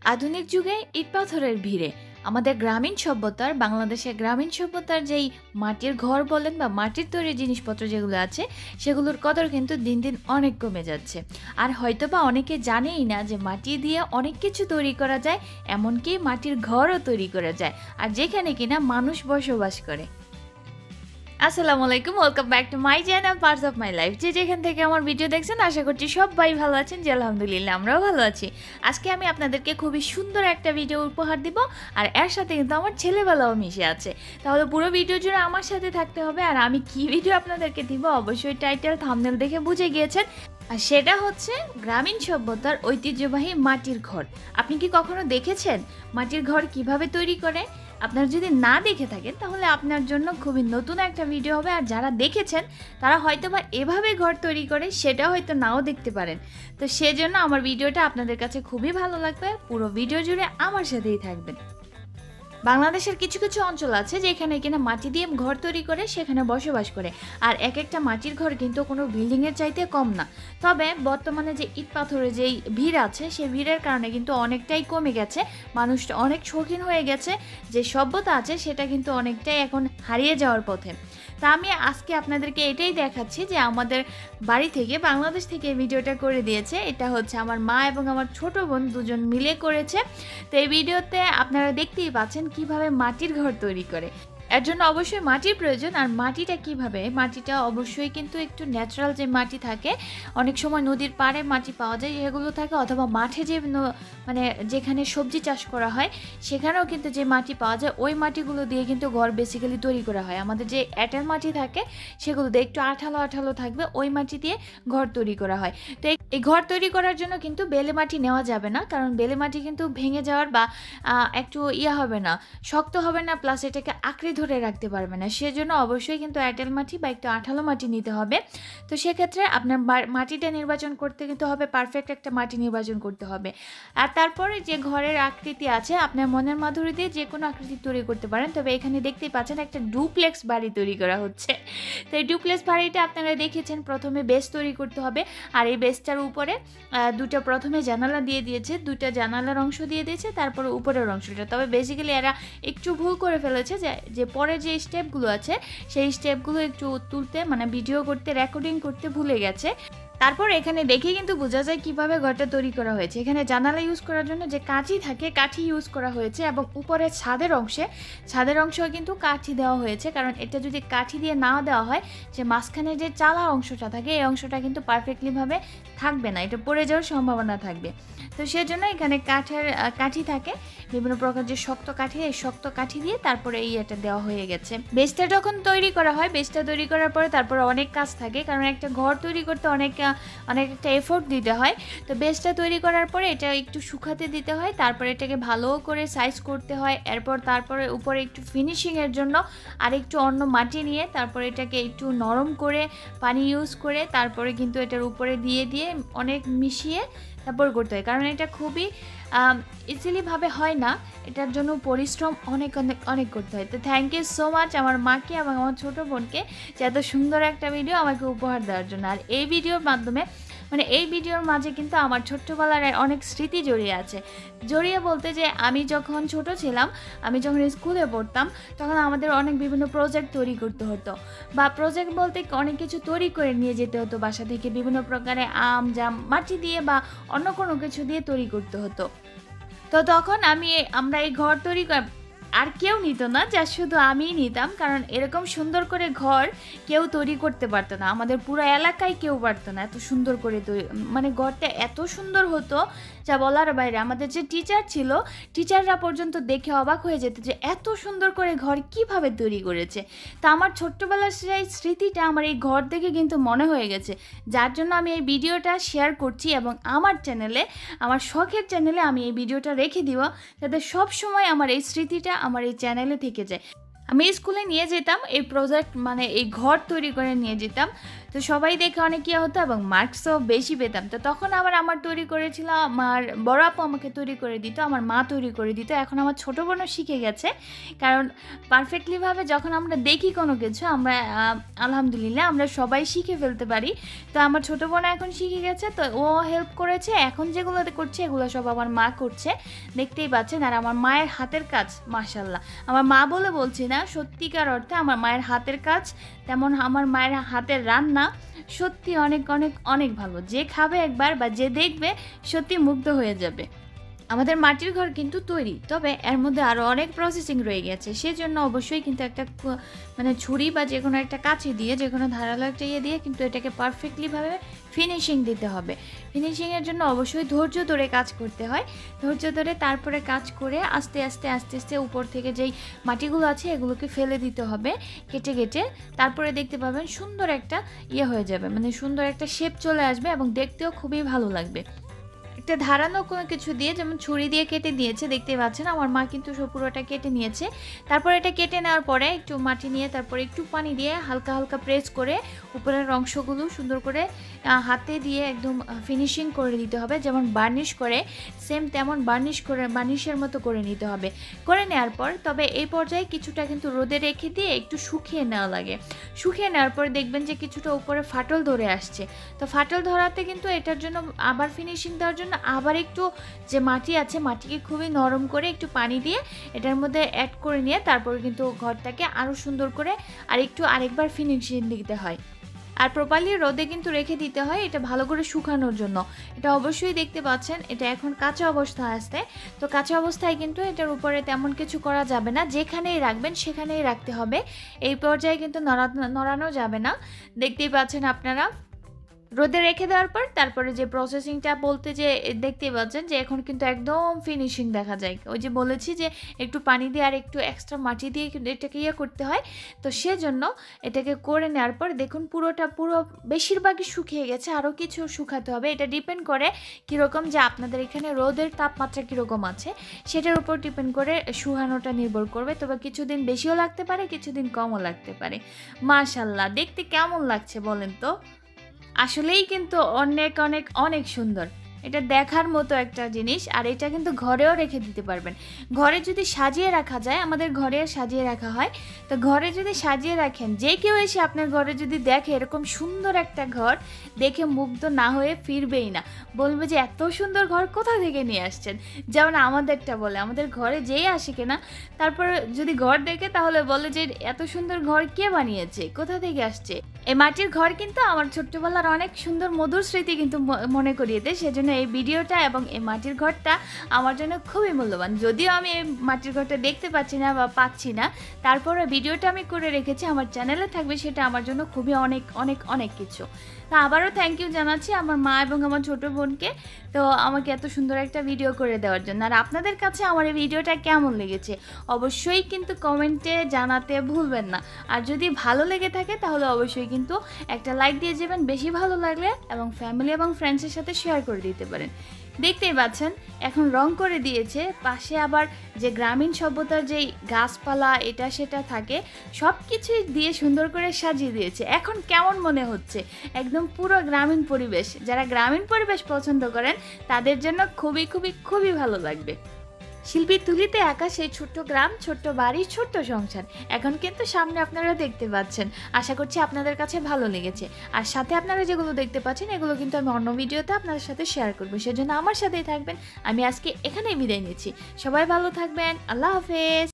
আধুনিক যুগে ইট পাথরের ভিড়ে আমাদের গ্রামীণ সভ্যতার বাংলাদেশের গ্রামীণ সভ্যতার যেই মাটির ঘর বলেন বা মাটির তৈরি জিনিসপত্র যেগুলো আছে সেগুলোর কদর কিন্তু দিন দিন অনেক কমে যাচ্ছে। আর হয়তোবা অনেকে জানেই না যে মাটি দিয়ে অনেক কিছু তৈরি করা যায়, এমনকি মাটির ঘরও তৈরি করা যায়, আর যেখানে কিনা মানুষ বসবাস করে। আসসালামু আলাইকুম, welcome back to my channel parts of my life. যে যেখান থেকে আমার ভিডিও দেখছেন আশা করছি সবাই ভালো আছেন। যে আলহামদুলিল্লাহ আমরাও ভালো আছি। আজকে আমি আপনাদেরকে খুবই সুন্দর একটা ভিডিও উপহার দিব, আর এর সাথে কিন্তু আমার ছেলেবেলাও মিশে আছে। তাহলে পুরো ভিডিও জুড়ে আমার সাথে থাকতে হবে। আর আমি কি ভিডিও আপনাদেরকে দিব অবশ্যই টাইটেল থাম্বনেল দেখে বুঝে গিয়েছেন, আর সেটা হচ্ছে গ্রামীণ সভ্যতার ঐতিহ্যবাহী মাটির ঘর। আপনি কি কখনো দেখেছেন মাটির ঘর কিভাবে তৈরি করে? আপনারা যদি না দেখে থাকেন তাহলে আপনার জন্য খুবই নতুন একটা ভিডিও হবে। আর যারা দেখেছেন তারা হয়তো বা এভাবে ঘর তৈরি করে সেটা হয়তো নাও দেখতে পারেন। তো সেজন্য আমার ভিডিওটা আপনাদের কাছে খুবই ভালো লাগবে। পুরো ভিডিও জুড়ে আমার সাথেই থাকবেন। বাংলাদেশের কিছু কিছু অঞ্চল আছে যেখানে কিনা মাটি দিয়ে ঘর তৈরি করে সেখানে বসবাস করে, আর এক একটা মাটির ঘর কিন্তু কোনো বিল্ডিংয়ের চাইতে কম না। তবে বর্তমানে যে ইট পাথরের যেই ভিড় আছে সেই ভিড়ের কারণে কিন্তু অনেকটাই কমে গেছে, মানুষ অনেক শৌখিন হয়ে গেছে, যে সভ্যতা আছে সেটা কিন্তু অনেকটাই এখন হারিয়ে যাওয়ার পথে। তা আমি আজকে আপনাদেরকে এটাই দেখাচ্ছি যে আমাদের বাড়ি থেকে বাংলাদেশ থেকে এই ভিডিওটা করে দিয়েছে। এটা হচ্ছে আমার মা এবং আমার ছোট বোন দুজন মিলে করেছে। তো এই ভিডিওতে আপনারা দেখতেই পাচ্ছেন কিভাবে মাটির ঘর তৈরি করে। এর জন্য অবশ্যই মাটির প্রয়োজন। আর মাটিটা কিভাবে, মাটিটা অবশ্যই কিন্তু একটু ন্যাচারাল যে মাটি থাকে, অনেক সময় নদীর পাড়ে মাটি পাওয়া যায় সেগুলো থাকে, অথবা মাঠে যে মানে যেখানে সবজি চাষ করা হয় সেখানেও কিন্তু যে মাটি পাওয়া যায় ওই মাটিগুলো দিয়ে কিন্তু ঘর বেসিক্যালি তৈরি করা হয়। আমাদের যে এঁটেল মাটি থাকে সেগুলো দিয়ে একটু আঠালো আঠালো থাকবে, ওই মাটি দিয়ে ঘর তৈরি করা হয়। তো এই ঘর তৈরি করার জন্য কিন্তু বেলে মাটি নেওয়া যাবে না, কারণ বেলে মাটি কিন্তু ভেঙে যাওয়ার বা একটু হবে না, শক্ত হবে না, প্লাস এটাকে আঁকড়ে ধরে রাখতে পারবে না। সেজন্য অবশ্যই কিন্তু এঁটেল মাটি বা একটু আঠালো মাটি নিতে হবে। তো সেক্ষেত্রে আপনার মাটিটা নির্বাচন করতে কিন্তু হবে, পারফেক্ট একটা মাটি নির্বাচন করতে হবে। আর তারপরে যে ঘরের আকৃতি আছে আপনার মনের মাধুরী দিয়ে যে কোনো আকৃতি তৈরি করতে পারেন। তবে এখানে দেখতেই পাচ্ছেন একটা ডুপ্লেক্স বাড়ি তৈরি করা হচ্ছে। তো এই ডুপ্লেক্স বাড়িটা আপনারা দেখেছেন, প্রথমে বেস তৈরি করতে হবে, আর এই বেসটার উপরে দুটো প্রথমে জানালা দিয়ে দিয়েছে, দুটা জানালার অংশ দিয়ে দিয়েছে, তারপরে উপরের অংশটা। তবে বেসিক্যালি এরা একটু ভুল করে ফেলেছে, যে পরে যে স্টেপগুলো আছে সেই স্টেপগুলো একটু তুলতে, মানে ভিডিও করতে, রেকর্ডিং করতে ভুলে গেছে। তারপর এখানে দেখে কিন্তু বোঝা যায় কিভাবে ঘরটা তৈরি করা হয়েছে। এখানে জানালা ইউজ করার জন্য যে কাঠি থাকে, কাঠি ইউজ করা হয়েছে, এবং উপরে ছাদের অংশেও কিন্তু কাঠি দেওয়া হয়েছে। কারণ এটা যদি কাঠি দিয়ে না দেওয়া হয়, যে মাঝখানে যে চালা অংশটা থাকে এই অংশটা কিন্তু পারফেক্টলিভাবে থাকবে না, এটা পড়ে যাওয়ার সম্ভাবনা থাকবে। তো সেজন্য এখানে কাঠি থাকে, বিভিন্ন প্রকার যে শক্ত কাঠি, এই শক্ত কাঠি দিয়ে তারপরে এটা দেওয়া হয়ে গেছে। বেসটা যখন তৈরি করা হয়, বেসটা তৈরি করার পরে তারপরে অনেক কাজ থাকে, কারণ একটা ঘর তৈরি করতে অনেক একটা এফোর্ট দিতে হয়। তো বেসটা তৈরি করার পরে এটা একটু শুকাতে দিতে হয়, তারপরে এটাকে ভালো করে সাইজ করতে হয়। তারপরে উপরে একটু ফিনিশিংয়ের জন্য আর একটু অন্য মাটি নিয়ে তারপরে এটাকে একটু নরম করে পানি ইউজ করে তারপরে কিন্তু এটার উপরে দিয়ে অনেক মিশিয়ে তারপর করতে হয়, কারণ এটা খুবই ইজিলিভাবে হয় না, এটার জন্য পরিশ্রম অনেক অনেক অনেক করতে হয়। তো থ্যাংক ইউ সো মাচ আমার মাকে এবং আমার ছোটো বোনকে যে এত সুন্দর একটা ভিডিও আমাকে উপহার দেওয়ার জন্য। আর এই ভিডিওর মাধ্যমে, মানে এই ভিডিওর মাঝে কিন্তু আমার ছোট্টবেলার অনেক স্মৃতি জড়িয়ে বলতে যে আমি যখন ছোট ছিলাম, আমি যখন স্কুলে পড়তাম তখন আমাদের অনেক বিভিন্ন প্রজেক্ট তৈরি করতে হতো, বা প্রজেক্ট বলতে অনেক কিছু তৈরি করে নিয়ে যেতে হতো বাসা থেকে, বিভিন্ন প্রকারের আম জাম মাটি দিয়ে বা অন্য কোনো কিছু দিয়ে তৈরি করতে হতো। তো তখন আমরা এই ঘর তৈরি আর কেউ নিত না, যা শুধু আমিই নিতাম, কারণ এরকম সুন্দর করে ঘর কেউ তৈরি করতে পারতো না, আমাদের পুরো এলাকায় কেউ পারতো না এত সুন্দর করে মানে ঘরটা এত সুন্দর হতো যা বলার বাইরে। আমাদের যে টিচাররা পর্যন্ত দেখে অবাক হয়ে যেত যে এত সুন্দর করে ঘর কিভাবে তৈরি করেছে। তা আমার ছোট্টবেলার সেই স্মৃতিটা আমার এই ঘর দেখে কিন্তু মনে হয়ে গেছে, যার জন্য আমি এই ভিডিওটা শেয়ার করছি, এবং আমার চ্যানেলে, আমার শখের চ্যানেলে আমি এই ভিডিওটা রেখে দিব, যাতে সব সময় আমার এই স্মৃতিটা আমার এই চ্যানেলে থেকে যায়। আমি স্কুলে নিয়ে যেতাম এই প্রজেক্ট, মানে এই ঘর তৈরি করে নিয়ে যেতাম। তো সবাই দেখে অনেক ইয়ে হতো এবং মার্কসও বেশি পেতাম। তো তখন আবার আমার তৈরি করেছিল আমার বড় আপু, আমাকে তৈরি করে দিত, আমার মা তৈরি করে দিত। এখন আমার ছোটো বোনও শিখে গেছে, কারণ পারফেক্টলিভাবে যখন আমরা দেখি কোনো কিছু আমরা আলহামদুলিল্লাহ আমরা সবাই শিখে ফেলতে পারি। তো আমার ছোটো বোন এখন শিখে গেছে, তো ও হেল্প করেছে। এখন যেগুলো করছে এগুলো সব আমার মা করছে, দেখতেই পাচ্ছেন। আর আমার মায়ের হাতের কাজ মাশাআল্লাহ, আমার মা বলে বলছি না, সত্যিকার অর্থে আমার মায়ের হাতের কাজ, তেমন আমার মায়ের হাতের রান্না সত্যি অনেক অনেক অনেক ভালো। যে খাবে একবার বা যে দেখবে সত্যি মুগ্ধ হয়ে যাবে। আমাদের মাটির ঘর কিন্তু তৈরি, তবে এর মধ্যে আরও অনেক প্রসেসিং রয়ে গেছে। সেজন্য অবশ্যই কিন্তু একটা মানে ছুরি বা যে কোনো একটা কাঁচি দিয়ে, যে কোনো ধারালো একটা ইয়ে দিয়ে কিন্তু এটাকে পারফেক্টলিভাবে ফিনিশিং দিতে হবে। ফিনিশিংয়ের জন্য অবশ্যই ধৈর্য ধরে কাজ করতে হয়। ধৈর্য ধরে তারপরে কাজ করে আস্তে আস্তে আস্তে আস্তে উপর থেকে যেই মাটিগুলো আছে এগুলোকে ফেলে দিতে হবে কেটে কেটে। তারপরে দেখতে পাবেন সুন্দর একটা ইয়ে হয়ে যাবে, মানে সুন্দর একটা শেপ চলে আসবে এবং দেখতেও খুবই ভালো লাগবে। একটা ধারালো কোনো কিছু দিয়ে, যেমন ছুরি দিয়ে কেটে দিয়েছে, দেখতে পাচ্ছেন আমার মা কিন্তু সব পুরোটা কেটে নিয়েছে। তারপর এটা কেটে নেওয়ার পরে একটু মাটি নিয়ে তারপরে একটু পানি দিয়ে হালকা হালকা প্রেস করে উপরের অংশগুলো সুন্দর করে হাতে দিয়ে একদম ফিনিশিং করে দিতে হবে, যেমন বার্নিশ করে সেম তেমন বার্নিশের মতো করে নিতে হবে। করে নেওয়ার পর তবে এই পর্যায়ে কিছুটা কিন্তু রোদে রেখে দিয়ে একটু শুকিয়ে নেওয়া লাগে। শুকিয়ে নেওয়ার পর দেখবেন যে কিছুটা উপরে ফাটল ধরে আসছে। তো ফাটল ধরাতে কিন্তু এটার জন্য আবার ফিনিশিং দেওয়ার জন্য আবার একটু যে মাটি আছে মাটিকে খুবই নরম করে একটু পানি দিয়ে এটার মধ্যে অ্যাড করে নিয়ে তারপরে কিন্তু ঘরটাকে আরও সুন্দর করে আরেকবার ফিনিশিং দিতে হয়। আর প্রপারলি রোদে কিন্তু রেখে দিতে হয় এটা ভালো করে শুকানোর জন্য। এটা অবশ্যই দেখতে পাচ্ছেন এটা এখন কাঁচা অবস্থায় আসছে। তো কাঁচা অবস্থায় কিন্তু এটার উপরে তেমন কিছু করা যাবে না, যেখানেই রাখবেন সেখানেই রাখতে হবে। এই পর্যায়ে কিন্তু নড়ানো যাবে না। দেখতেই পাচ্ছেন আপনারা রোদে রেখে দেওয়ার পর তারপরে যে প্রসেসিংটা বলতে যে দেখতেই পাচ্ছেন যে এখন কিন্তু একদম ফিনিশিং দেখা যায়। ওই যে বলেছি যে একটু পানি দিয়ে আর একটু এক্সট্রা মাটি দিয়ে কিন্তু এটাকে ইয়ে করতে হয়। তো সেজন্য এটাকে করে নেওয়ার পর দেখুন পুরো বেশিরভাগই শুকিয়ে গেছে, আরও কিছু শুকাতে হবে। এটা ডিপেন্ড করে কীরকম যে আপনাদের এখানে রোদের তাপমাত্রা কীরকম আছে সেটার উপর ডিপেন্ড করে শুকানোটা নির্ভর করবে। তবে কিছুদিন বেশিও লাগতে পারে, কিছুদিন কমও লাগতে পারে। মাশাআল্লাহ, দেখতে কেমন লাগছে বলেন তো? আসলেই কিন্তু অনেক অনেক অনেক সুন্দর। এটা দেখার মতো একটা জিনিস। আর এটা কিন্তু ঘরেও রেখে দিতে পারবেন। ঘরে যদি সাজিয়ে রাখা যায়, আমাদের ঘরে সাজিয়ে রাখা হয়, তো ঘরে যদি সাজিয়ে রাখেন যে কেউ এসে আপনার ঘরে যদি দেখে এরকম সুন্দর একটা ঘর, দেখে মুগ্ধ না হয়ে ফিরবেই না, বলবে যে এত সুন্দর ঘর কোথা থেকে নিয়ে আসছেন। যেমন আমাদেরটা বলে, আমাদের ঘরে যেই আসে কিনা তারপর যদি ঘর দেখে তাহলে বলে যে এত সুন্দর ঘর কে বানিয়েছে, কোথা থেকে আসছে। এই মাটির ঘর কিন্তু আমার ছোট্টবেলার অনেক সুন্দর মধুর স্মৃতি কিন্তু মনে করিয়ে দেয়। সেজন্য এই ভিডিওটা এবং এই মাটির ঘরটা আমার জন্য খুবই মূল্যবান। যদিও আমি এই মাটির ঘরটা দেখতে পাচ্ছি না বা পাচ্ছি না, তারপরে ভিডিওটা আমি করে রেখেছি, আমার চ্যানেলে থাকবে, সেটা আমার জন্য খুবই অনেক অনেক অনেক কিছু। তা আবারও থ্যাংক ইউ জানাচ্ছি আমার মা এবং আমার ছোট বোনকে, তো আমাকে এত সুন্দর একটা ভিডিও করে দেওয়ার জন্য। আর আপনাদের কাছে আমার এই ভিডিওটা কেমন লেগেছে অবশ্যই কিন্তু কমেন্টে জানাতে ভুলবেন না। আর যদি ভালো লেগে থাকে তাহলে অবশ্যই কিন্তু একটা লাইক দিয়ে যাবেন, বেশি ভালো লাগলে, এবং ফ্যামিলি এবং ফ্রেন্ডসের সাথে শেয়ার করে দিতে পারেন। দেখতেই পাচ্ছেন এখন রং করে দিয়েছে, পাশে আবার যে গ্রামীণ সভ্যতার যেই গাছপালা এটা সেটা থাকে সব কিছুই দিয়ে সুন্দর করে সাজিয়ে দিয়েছে। এখন কেমন মনে হচ্ছে? একদম পুরো গ্রামীণ পরিবেশ। যারা গ্রামীণ পরিবেশ পছন্দ করেন তাদের জন্য খুবই খুবই খুবই ভালো লাগবে। শিল্পীর তুলিতে আঁকা সেই ছোট্ট গ্রাম, ছোট্ট বাড়ি, ছোট্ট সংসার এখন কিন্তু সামনে আপনারা দেখতে পাচ্ছেন। আশা করছি আপনাদের কাছে ভালো লেগেছে। আর সাথে আপনারা যেগুলো দেখতে পাচ্ছেন এগুলো কিন্তু আমি অন্য ভিডিওতে আপনাদের সাথে শেয়ার করবো, সেজন্য আমার সাথেই থাকবেন। আমি আজকে এখানেই বিদায় নিচ্ছি। সবাই ভালো থাকবেন। আল্লাহ হাফেজ।